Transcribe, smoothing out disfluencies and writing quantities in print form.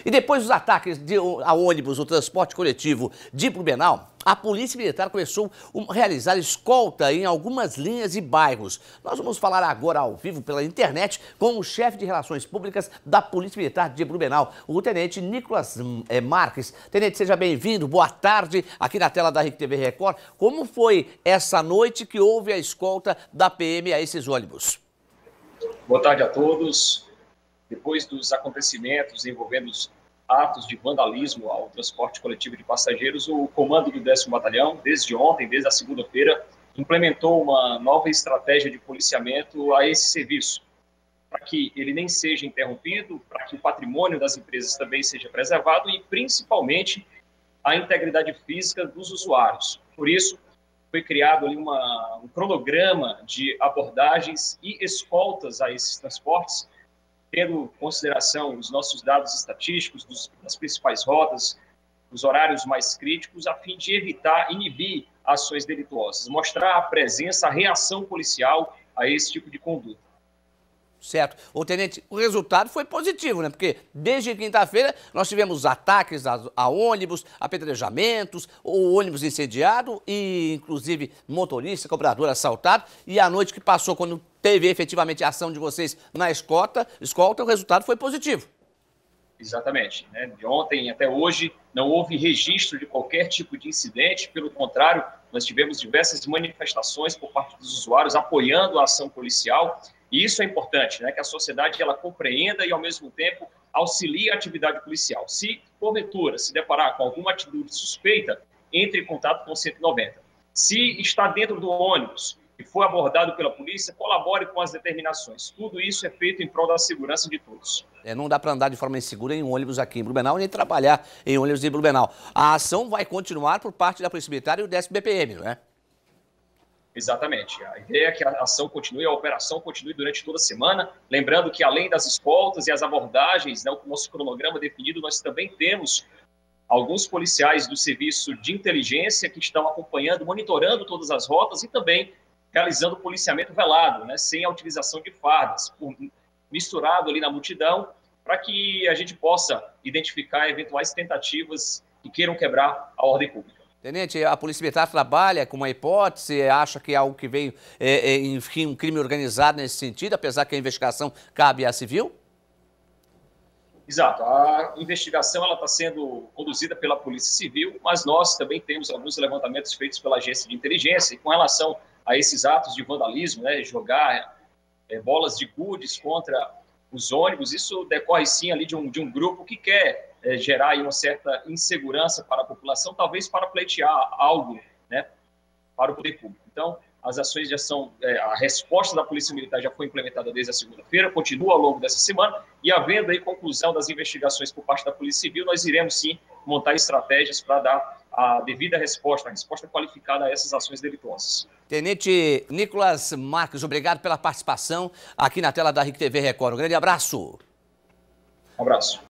E depois dos ataques a ônibus, o transporte coletivo de Blumenau, a Polícia Militar começou a realizar escolta em algumas linhas e bairros. Nós vamos falar agora ao vivo pela internet com o chefe de Relações Públicas da Polícia Militar de Blumenau, o Tenente Nicolas Marques. Tenente, seja bem-vindo, boa tarde aqui na tela da RIC-TV Record. Como foi essa noite que houve a escolta da PM a esses ônibus? Boa tarde a todos. Depois dos acontecimentos envolvendo os atos de vandalismo ao transporte coletivo de passageiros, o comando do 10º Batalhão, desde ontem, desde a segunda-feira, implementou uma nova estratégia de policiamento a esse serviço, para que ele nem seja interrompido, para que o patrimônio das empresas também seja preservado e, principalmente, a integridade física dos usuários. Por isso, foi criado ali um cronograma de abordagens e escoltas a esses transportes, tendo em consideração os nossos dados estatísticos das principais rotas, os horários mais críticos, a fim de evitar, inibir ações delituosas, mostrar a presença, a reação policial a esse tipo de conduta. Certo. Ô, Tenente, o resultado foi positivo, né? Porque desde quinta-feira nós tivemos ataques a ônibus, apedrejamentos, o ônibus incendiado e, inclusive, motorista, cobrador assaltado. E a noite que passou, quando teve efetivamente a ação de vocês na escolta, o resultado foi positivo. Exatamente. Né? De ontem até hoje não houve registro de qualquer tipo de incidente. Pelo contrário, nós tivemos diversas manifestações por parte dos usuários apoiando a ação policial. E isso é importante, né? Que a sociedade ela compreenda e, ao mesmo tempo, auxilie a atividade policial. Se, porventura, se deparar com alguma atitude suspeita, entre em contato com o 190. Se está dentro do ônibus e for abordado pela polícia, colabore com as determinações. Tudo isso é feito em prol da segurança de todos. Não dá para andar de forma insegura em ônibus aqui em Blumenau, nem trabalhar em ônibus em Blumenau. A ação vai continuar por parte da Polícia Militar e o 10º BPM, não é? Exatamente. A ideia é que a ação continue, a operação continue durante toda a semana. Lembrando que, além das escoltas e as abordagens, né, o nosso cronograma definido, nós também temos alguns policiais do serviço de inteligência que estão acompanhando, monitorando todas as rotas e também realizando policiamento velado, né, sem a utilização de fardas, misturado ali na multidão, para que a gente possa identificar eventuais tentativas que queiram quebrar a ordem pública. Tenente, a Polícia Militar trabalha com uma hipótese, acha que é algo que veio, enfim, um crime organizado nesse sentido, apesar que a investigação cabe à civil? Exato. A investigação está sendo conduzida pela Polícia Civil, mas nós também temos alguns levantamentos feitos pela Agência de Inteligência e com relação a esses atos de vandalismo, né, jogar bolas de gudes contra os ônibus, isso decorre sim ali de um grupo que quer gerar aí uma certa insegurança para a população, talvez para pleitear algo, né, para o poder público. Então, as ações de ação, a resposta da Polícia Militar já foi implementada desde a segunda-feira, continua ao longo dessa semana, e havendo aí conclusão das investigações por parte da Polícia Civil, nós iremos sim montar estratégias para dar a devida resposta, a resposta qualificada a essas ações delituosas. Tenente Nicolas Marques, obrigado pela participação aqui na tela da RIC-TV Record. Um grande abraço. Um abraço.